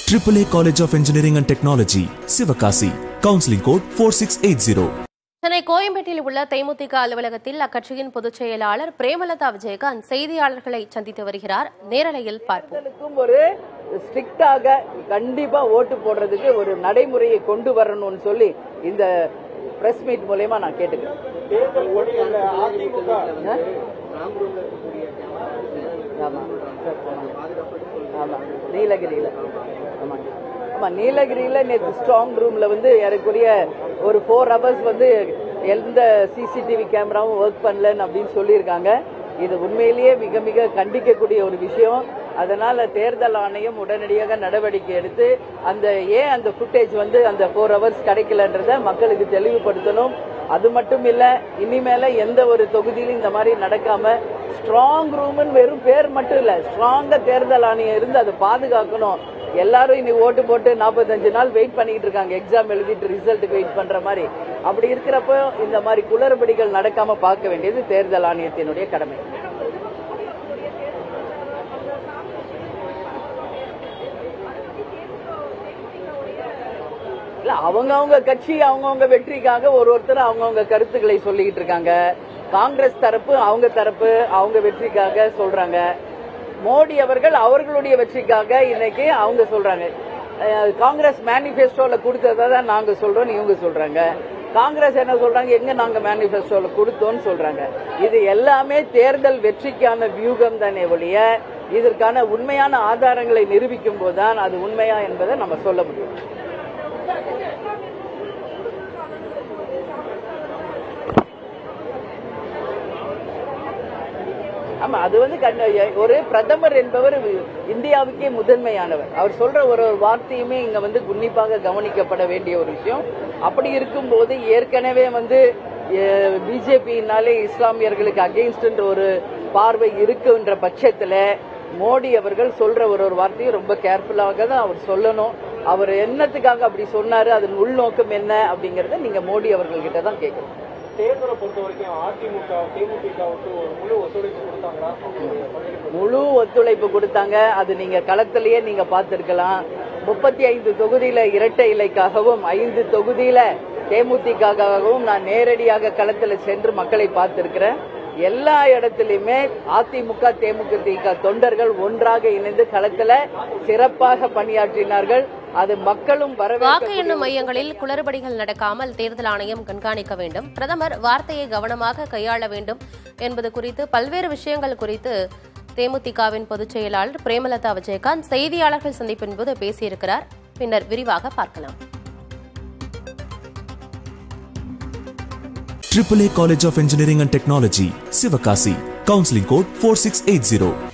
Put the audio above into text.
AAA College of Engineering and Technology, Sivakasi. Counseling code 4680. Chennai கோயம்பேட்டில் உள்ள தேமுதிக அலுவலகத்தில் அக்கட்சியின் பொதுச் செயலாளர் பிரேமலதா விஜயகாந்த் செய்தியாளர்களை சந்தித்து வருகிறார். நேரலையில் பார்ப்போம். ஒரு ஸ்ட்ரிக்டாக கண்டிப்பா ஓட்டு போடுறதுக்கு ஒரு நடைமுறையை கொண்டு வரணும்னு சொல்லி இந்த பிரஸ் மீட் மூலமா நான் கேட்டுக்கிறேன். நீலகிரியில நீலகிரியில நேற்று ஸ்ட்ராங் ரூம்ல ஏறக்குறைய ஒரு 4 hours எந்த சிசிடிவி கேமராவும் ஒர்க் பண்ணலன்னு அப்படின்னு சொல்லியிருக்காங்க. இது உண்மையிலேயே மிக மிக கண்டிக்கக்கூடிய ஒரு விஷயம். அதனால தேர்தல் ஆணையம் உடனடியாக நடவடிக்கை எடுத்து அந்த ஃபுட்டேஜ் அந்த 4 hours கிடைக்கலன்றத மக்களுக்கு தெளிவுபடுத்தணும். அது மட்டும் இல்ல, இனிமேல எந்த ஒரு தொகுதியிலும் இந்த மாதிரி நடக்காம ஸ்ட்ராங் ரூம் வெறும் பேர் மட்டும் இல்ல, ஸ்ட்ராங்கா தேர்தல் ஆணையம் இருந்து அதை பாதுகாக்கணும். எல்லாரும் இனி ஓட்டு போட்டு 45 நாள் வெயிட் பண்ணிட்டு இருக்காங்க, எக்ஸாம் எழுதிட்டு ரிசல்ட்டுக்கு வெயிட் பண்ற மாதிரி. அப்படி இருக்கிறப்ப இந்த மாதிரி குளறுபடிகள் நடக்காம பார்க்க வேண்டியது தேர்தல் ஆணையத்தினுடைய கடமை. இல்ல, அவங்கவுங்க கட்சி அவங்கவுங்க வெற்றிக்காக ஒருத்தர் அவங்கவுங்க கருத்துக்களை சொல்லிக்கிட்டு இருக்காங்க. காங்கிரஸ் தரப்பு அவங்க வெற்றிக்காக சொல்றாங்க. மோடி அவர்கள் அவர்களுடைய வெற்றிக்காக இன்னைக்கு அவங்க சொல்றாங்க. காங்கிரஸ் மேனிபெஸ்டோல கொடுத்ததான் நாங்க சொல்றோம், இவங்க சொல்றாங்க. காங்கிரஸ் என்ன சொல்றாங்க, எங்க நாங்க மேனிபெஸ்டோல கொடுத்தோம்னு சொல்றாங்க. இது எல்லாமே தேர்தல் வெற்றிக்கான வியூகம் தானே ஒழிய இதற்கான உண்மையான ஆதாரங்களை நிரூபிக்கும் போதுதான் அது உண்மையா என்பதை நம்ம சொல்ல முடியும். ஆமா, அது ஒரு பிரதமர் என்பவர் இந்தியாவுக்கே முதன்மையானவர். அவர் சொல்ற ஒரு வார்த்தையுமே இங்க உன்னிப்பாக கவனிக்கப்பட வேண்டிய ஒரு விஷயம். அப்படி இருக்கும்போது ஏற்கனவே பிஜேபியினாலே இஸ்லாமியர்களுக்கு அகெயின்ஸ்ட் ஒரு பார்வை இருக்குன்ற பட்சத்துல மோடி அவர்கள் சொல்ற ஒரு வார்த்தையும் ரொம்ப கேர்ஃபுல்லாக தான் அவர் சொல்லணும். அவர் என்னத்துக்காக அப்படி சொன்னாரு, அதன் உள்நோக்கம் என்ன அப்படிங்கறத நீங்க மோடி அவர்கள் கிட்ட தான் கேட்கணும். தேர்தலை பொறுத்த வரைக்கும் அதிமுக தேமுதிகவுக்கு முழு ஒத்துழைப்பு கொடுத்தாங்களா? முழு ஒத்துழைப்பு கொடுத்தாங்க. அது நீங்க களத்திலேயே நீங்க பார்த்திருக்கலாம். 35 தொகுதியில இரட்டை இலைக்காகவும் 5 தொகுதியில தேமுதிகவும் நான் நேரடியாக களத்தில் சென்று மக்களை பார்த்திருக்கிறேன். எல்லா இடத்திலுமே அதிமுக தேமுதிக தொண்டர்கள் ஒன்றாக இணைந்து களத்தில் சிறப்பாக பணியாற்றினார்கள். அது மக்களும் வாக்கு எண்ணும் மையங்களில் குளறுபடிகள் நடக்காமல் தேர்தல் ஆணையம் கண்காணிக்க வேண்டும். பிரதமர் வார்த்தையை கவனமாக கையாள வேண்டும் என்பது குறித்து பல்வேறு விஷயங்கள் குறித்து தேமுதிகவின் பொதுச் செயலாளர் பிரேமலதா விஜயகாந்த் செய்தியாளர்கள் சந்திப்பின் போது பேசியிருக்கிறார். பின்னர் விரிவாக பார்க்கலாம். AAA College of Engineering and Technology, Sivakasi. Counseling code 4680.